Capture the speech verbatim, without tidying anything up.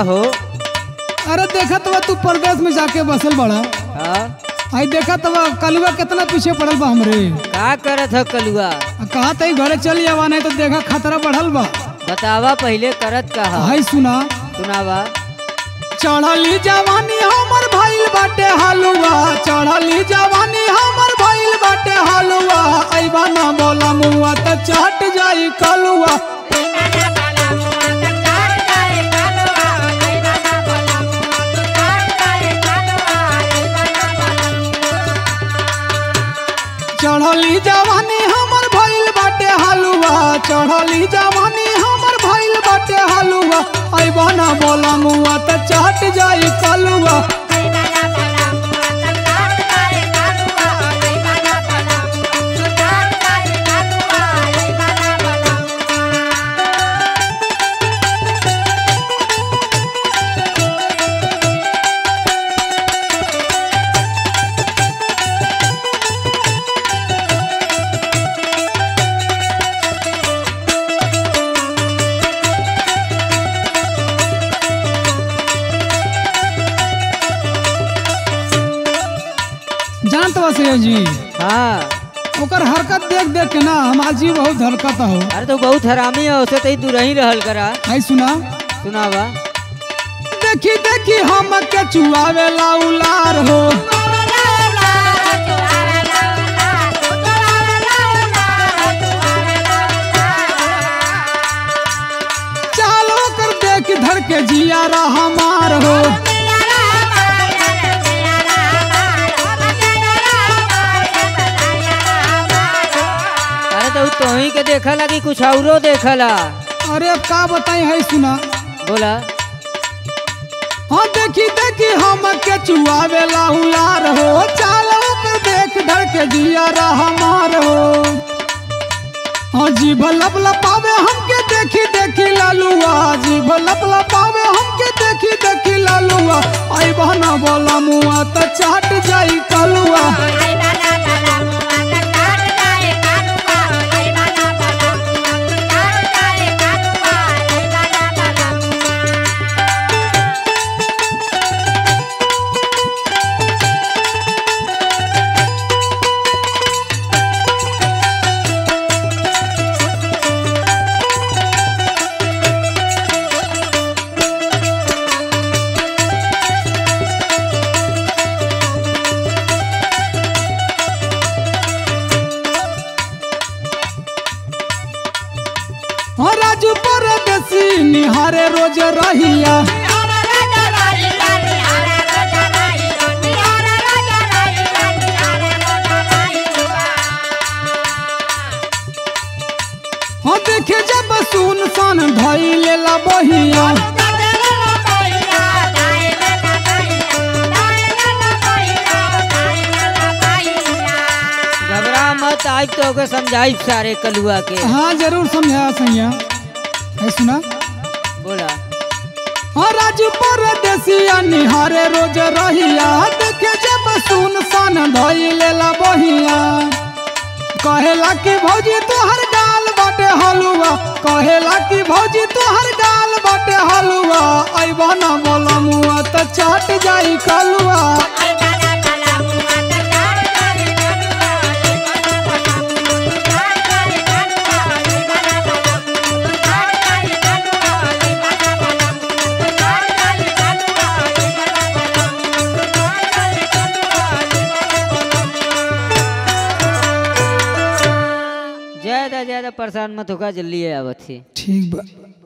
हो? अरे देखा तो तू परदेश में जाके बसल बड़ा। हाँ आई देखा तो कलुआ कितना पीछे पड़ल बा हमरे। का करत है कलुआ? कहा तई घरे चली आवा नहीं तो देखा खतरा बढ़ल बा। बतावा पहले करत का है? हाय सुना सुनावा। चढ़ली जवानी हमर भइल बाटे हलुआ, चढ़ली जवानी हमर भइल बाटे हलुआ, अइबा ना बोला मुआ त चाट जाई कलुआ। चढ़ली जवानी हमर भइल बाटे हलुआ, चढ़ली जवानी हमर भइल बाटे हलुआ, अइबा ना बोला मुआ त चाट जाई कलुआ। जानत बा जी। हाँ ओकर हरकत देख देख के ना हमार जी बहुत धड़कत हो। अरे तो बहुत हरामी है, उसे तो दूर ही रहल करा। हाय सुना सुनावा। देखी देखी हम के चुआवे लाउलार हो, चालो कर देख धड़ के जियारा हमार हो। तो तोही के देखा लगी कुछ औरो देखला? अरे अब का बताई है सुना। बोला। हाँ देखी देखी हम के चुआवे लाहुलार हो, चालो कर देख धड़ के जियारा हमार हो। हाँ जीभ लब लपावे हमके देखी देखी लालुआ, जीभ लब लपावे हमके देखी देखी लालुआ, आई बहना बोला मुआ त चाट जाई कलुआ। राजू परदेसी निहारे रोज रहिया, हाँ देखे जब सुन सान ढाई लेला बहिया। घबरा मत, आज तो के समझाई सारे कलुआ के। हाँ जरूर समझा सैया। है सुना। बोला। हाँ राजू परदेसिया निहारे रोज रहिया, देखे जब सुन सान ढाई लेला बहिया। कहेला कि भौजी तोहर गाल बाटे हलुआ, कहेला कि भौजी तोहर गाल बाटे हलुआ, अइबा ना बोला मुआ त चाट जाई कलुआ। ज्यादा ज्यादा परेशान मत होगा, जल्दी आवत थी। ठीक बा।